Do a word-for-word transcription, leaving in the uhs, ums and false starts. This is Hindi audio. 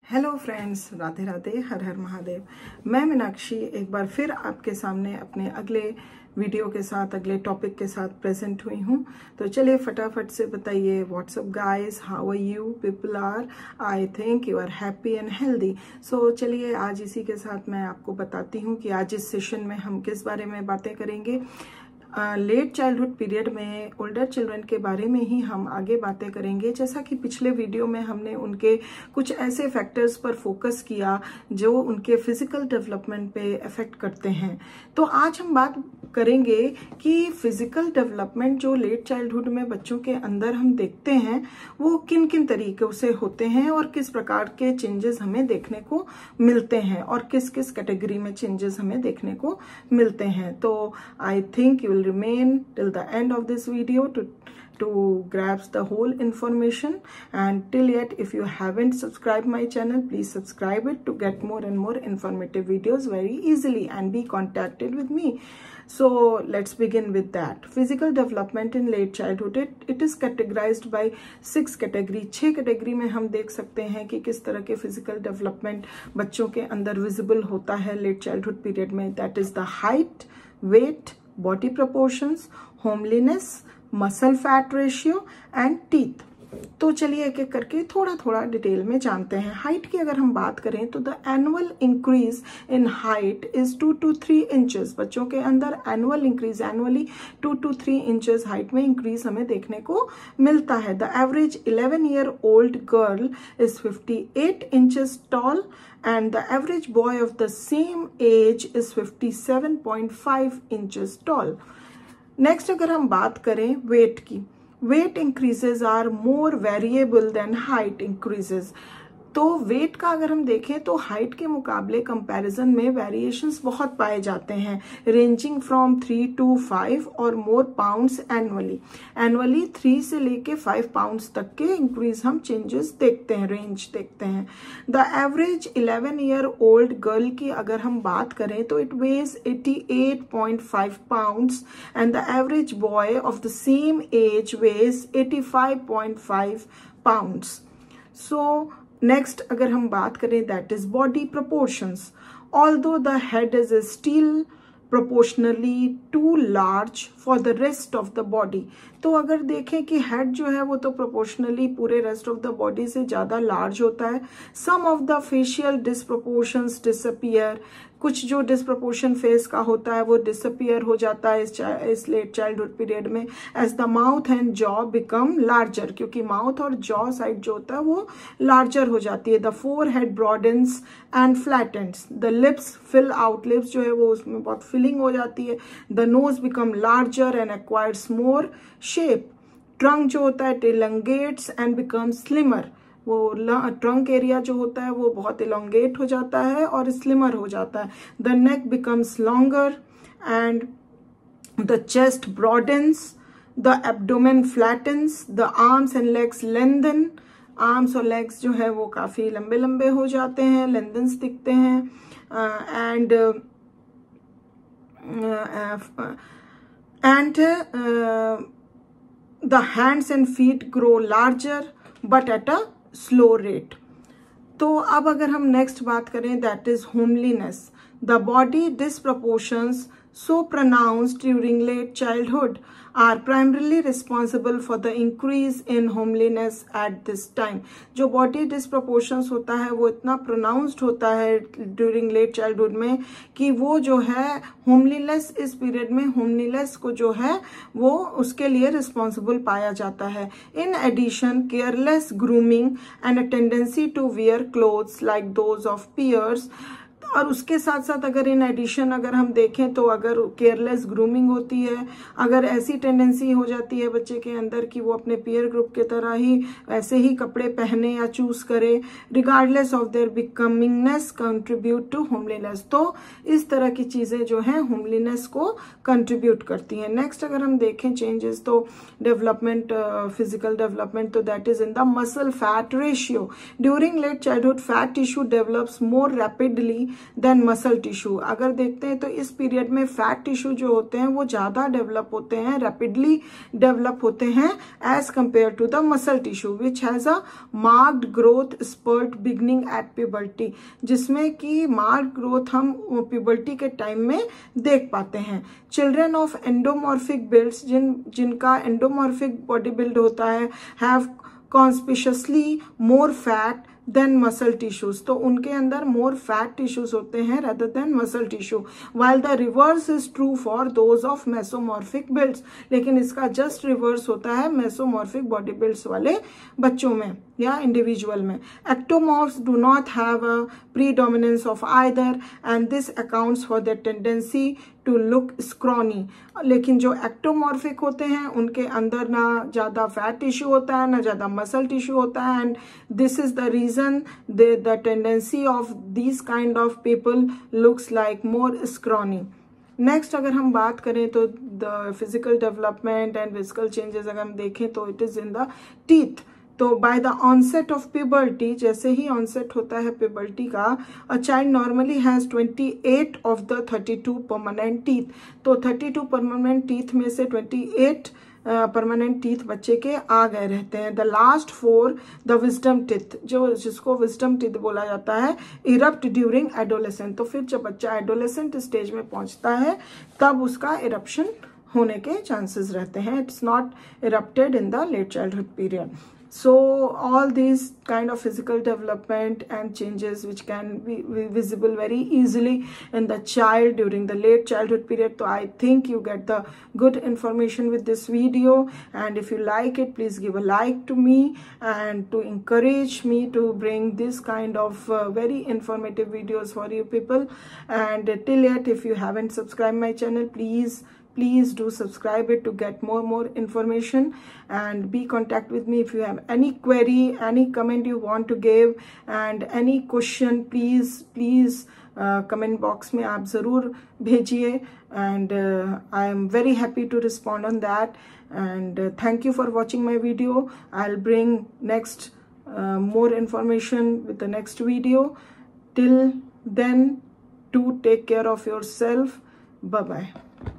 हेलो फ्रेंड्स, राधे राधे, हर हर महादेव। मैं मीनाक्षी एक बार फिर आपके सामने अपने अगले वीडियो के साथ, अगले टॉपिक के साथ प्रेजेंट हुई हूँ। तो चलिए फटाफट से बताइए, what's up guys, how are you people are, I think you are happy and healthy. So चलिए आज इसी के साथ मैं आपको बताती हूँ कि आज इस सेशन में हम किस बारे में बातें करेंगे। लेट चाइल्डहुड पीरियड में ओल्डर चिल्ड्रन के बारे में ही हम आगे बातें करेंगे। जैसा कि पिछले वीडियो में हमने उनके कुछ ऐसे फैक्टर्स पर फोकस किया जो उनके फिजिकल डेवलपमेंट पे इफेक्ट करते हैं। तो आज हम बात करेंगे कि फिजिकल डेवलपमेंट जो लेट चाइल्डहुड में बच्चों के अंदर हम देखते हैं वो किन किन तरीकों से होते हैं और किस प्रकार के चेंजेस हमें देखने को मिलते हैं और किस किस कैटेगरी में चेंजेस हमें देखने को मिलते हैं। तो I think you remain till the end of this video to to grasp the whole information, and till yet if you haven't subscribed my channel, please subscribe it to get more and more informative videos very easily and be contacted with me. So let's begin with that. Physical development in late childhood, it, it is categorized by six category. छह कैटेगरी में हम देख सकते हैं कि किस तरह के फिजिकल डेवलपमेंट बच्चों के अंदर विजिबल होता है लेट चाइल्डहुड पीरियड में। That is the height, weight, body proportions, homeliness, muscle fat ratio and teeth. तो चलिए एक एक करके थोड़ा थोड़ा डिटेल में जानते हैं। हाइट की अगर हम बात करें तो the annual increase in height is two to three inches. बच्चों के अंदर annual increase annually two to three inches height में इंक्रीज हमें देखने को मिलता है। The average eleven year old girl is fifty eight inches tall and the average boy of the same age is fifty-seven point five inches tall. Next अगर हम बात करें weight की, weight increases are more variable than height increases. तो वेट का अगर हम देखें तो हाइट के मुकाबले कंपैरिजन में वेरिएशंस बहुत पाए जाते हैं, ranging from three to five और more pounds annually. Annually three से लेके फाइव पाउंड्स तक के इंक्रीज हम चेंजेस देखते हैं, रेंज देखते हैं। The average eleven year old girl की अगर हम बात करें तो it weighs eighty eight point five pounds and the average boy of the same age weighs eighty five point five pounds. So next अगर हम बात करें that is body proportions. Although the head is still proportionally too large for the rest of the body. तो अगर देखें कि हेड जो है वो तो प्रोपोर्शनली पूरे रेस्ट ऑफ द बॉडी से ज्यादा लार्ज होता है। Some of the facial disproportions disappear. कुछ जो डिसप्रोपोर्शन फेस का होता है वो डिसअपियर हो जाता है इस, इस लेट चाइल्डहुड पीरियड में। As the mouth and jaw become larger, क्योंकि माउथ और जॉ साइड जो होता है वो लार्जर हो जाती है। The forehead broadens and flattens. The lips fill out, lips जो है वो उसमें बहुत फिलिंग हो जाती है। The nose become larger and acquires more shape. Trunk जो होता है इलंगेट्स एंड बिकम स्लिमर। वो ट्रंक एरिया जो होता है वो बहुत इलोंगेट हो जाता है और स्लिमर हो जाता है। The neck becomes longer and the chest broadens. The abdomen flattens. The arms and legs lengthen. Arms और लेग्स जो है वो काफी लंबे लंबे हो जाते हैं, लेंथन्स दिखते हैं। And and the hands and feet grow larger but at a slow rate. तो अब अगर हम नेक्स्ट बात करें that is homeliness. The body disproportions so pronounced during late childhood are primarily responsible for the increase in homeliness at this time. जो body disproportions होता है वो इतना pronounced होता है during late childhood में कि वो जो है homeliness इस period में homeliness को जो है वो उसके लिए responsible पाया जाता है। In addition, careless grooming and a tendency to wear clothes like those of peers, और उसके साथ साथ अगर इन एडिशन अगर हम देखें तो अगर केयरलेस ग्रूमिंग होती है, अगर ऐसी टेंडेंसी हो जाती है बच्चे के अंदर कि वो अपने पीयर ग्रुप के तरह ही वैसे ही कपड़े पहने या चूज करे, regardless of their becomingness contribute to homeliness. तो इस तरह की चीजें जो हैं होमलीनेस को कंट्रीब्यूट करती हैं। नेक्स्ट अगर हम देखें चेंजेस तो डेवलपमेंट, फिजिकल डेवलपमेंट, तो that is in the muscle fat ratio. During late childhood fat tissue develops more rapidly than muscle tissue. अगर देखते हैं तो इस पीरियड में फैट टिश्यू जो होते हैं वो ज्यादा डेवलप होते हैं, रैपिडली डेवलप होते हैं as compare to the muscle tissue which has a marked growth spurt beginning at puberty, जिसमें कि मार्क्ड ग्रोथ हम प्यूबर्टी के टाइम में देख पाते हैं। चिल्ड्रन ऑफ एंडोमॉर्फिक बिल्ड्स, जिन जिनका एंडोमॉर्फिक बॉडी बिल्ड होता है, have conspicuously more fat than muscle tissues, तो उनके अंदर मोर फैट टिश्यूज होते हैं rather than muscle tissue, while the reverse is true for those of mesomorphic builds, लेकिन इसका जस्ट रिवर्स होता है मेसोमॉर्फिक बॉडी बिल्ड्स वाले बच्चों में या इंडिविजुअल में। Ectomorphs do not have a predominance of either and this accounts for their tendency to look scrawny, लेकिन जो एक्टोमॉर्फिक होते हैं उनके अंदर ना ज्यादा फैट टिश्यू होता है ना ज्यादा मसल टिश्यू होता है, and this is the reason the tendency of this kind of people looks like more scrawny. Next अगर हम बात करें तो the physical development and physical changes अगर हम देखें तो it is in the teeth. तो by the onset of puberty, जैसे ही ऑनसेट होता है प्यूबर्टी का, अ चाइल्ड नॉर्मली हैज अट्ठाईस ऑफ द बत्तीस परमानेंट टीथ, तो बत्तीस परमानेंट टीथ में से अट्ठाईस परमानेंट टीथ बच्चे के आ गए रहते हैं। The last four the wisdom teeth, जो जिसको विजडम टीथ बोला जाता है, इरप्ट ड्यूरिंग एडोलेसेंट, तो फिर जब बच्चा एडोलेसेंट स्टेज में पहुंचता है तब उसका इरप्शन होने के चांसेस रहते हैं। It's not erupted in the late childhood period. So all these kind of physical development and changes which can be visible very easily in the child during the late childhood period. So I think you get the good information with this video, and if you like it, please give a like to me and to encourage me to bring this kind of uh, very informative videos for you people. And uh, till yet, if you haven't subscribed my channel, please please do subscribe it to get more more information, and be contact with me if you have any query, any comment you want to give, and any question, please please uh, comment box में आप ज़रूर भेजिए, and uh, I am very happy to respond on that. And uh, thank you for watching my video. I'll bring next uh, more information with the next video. Till then, do take care of yourself. Bye bye.